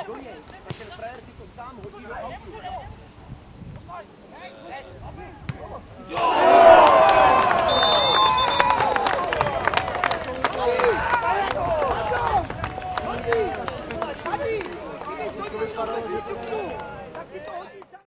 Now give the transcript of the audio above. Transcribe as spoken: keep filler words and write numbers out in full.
do něj, tak ten frajer si to sám hodí do autu. Tak si to hodí.